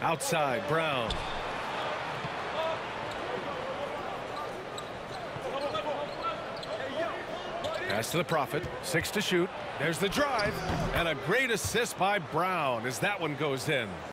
Outside, Brown. Pass to the Prophet. 6 to shoot. There's the drive. And a great assist by Brown as that one goes in.